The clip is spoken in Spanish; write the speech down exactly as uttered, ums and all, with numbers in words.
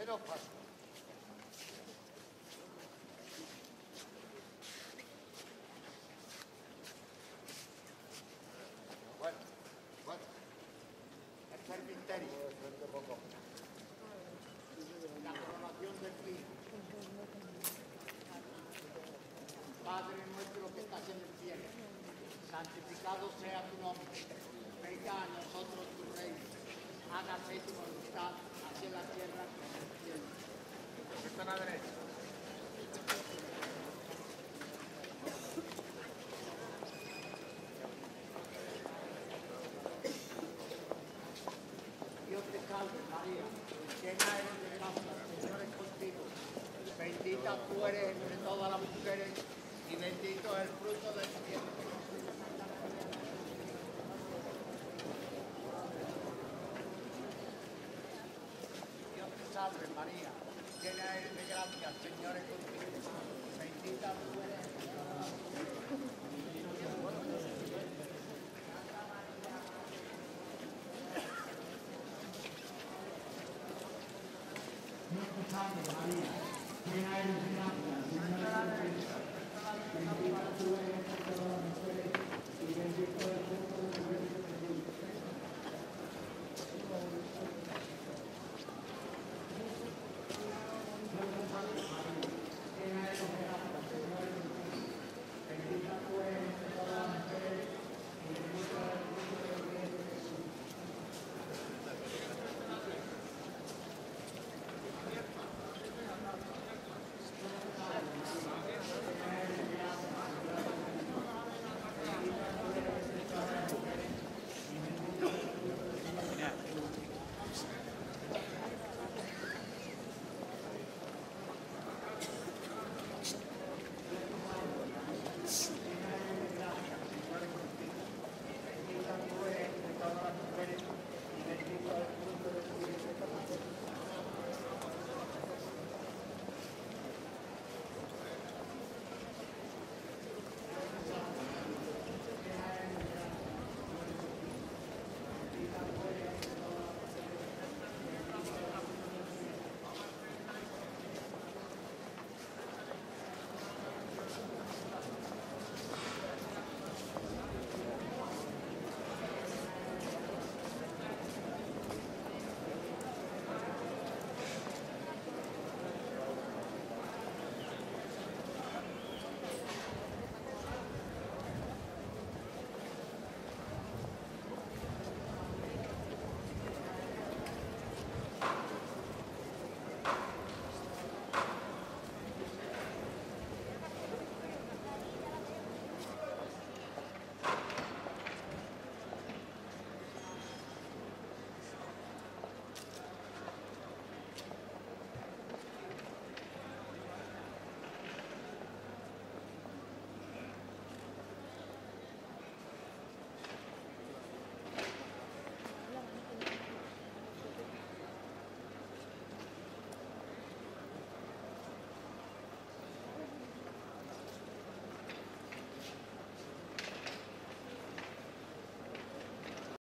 dos pasos. Bueno, bueno. Este es el misterio. La coronación del fin. Padre nuestro que estás en el cielo, santificado sea tu nombre. Venga a nosotros tu reino. Hágase tu voluntad, así en la tierra como en el cielo. Está a la derecha. Dios te salve, María, llena eres de gracia, el Señor es contigo. Bendita tú eres entre todas las mujeres y bendito es el fruto de tu vientre. Dios te salve, María, llena eres de gracia, el Señor es contigo. Bendita tú eres entre todas las mujeres. Dios te salve, María, llena eres de gracia, el Señor es contigo. Bendita tú eres entre todas las mujeres y bendito es el fruto